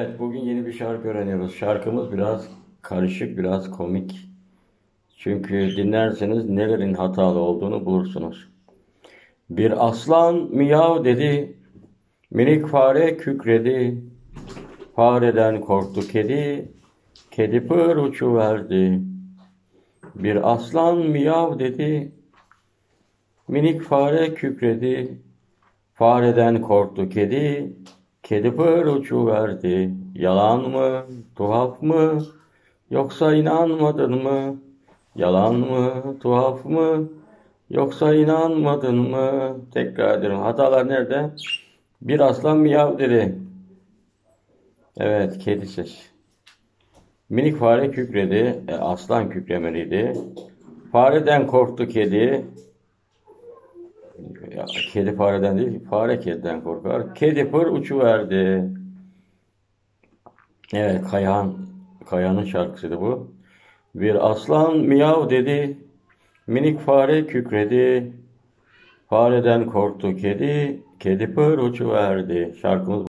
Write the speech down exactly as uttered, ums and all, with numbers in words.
Evet, bugün yeni bir şarkı öğreniyoruz. Şarkımız biraz karışık, biraz komik. Çünkü dinlerseniz nelerin hatalı olduğunu bulursunuz. Bir aslan miyav dedi, minik fare kükredi. Fareden korktu kedi, kedi pır uçuverdi. Bir aslan miyav dedi, minik fare kükredi. Fareden korktu kedi, kedi pır uçuverdi. Yalan mı, tuhaf mı, yoksa inanmadın mı? Yalan mı, tuhaf mı, yoksa inanmadın mı? Tekrar ediyorum. Hatalar nerede? Bir aslan miyav dedi. Evet, kedi ses. Minik fare kükredi. E, aslan kükremeliydi. Fareden korktu kedi. Ya, kedi fareden değil, fare kediden korkar. Kedi pır uçuverdi. Evet, Kayhan, Kayhan'ın şarkısıydı bu. Bir aslan miyav dedi. Minik fare kükredi. Fareden korktu kedi. Kedi pır uçuverdi. Şarkımız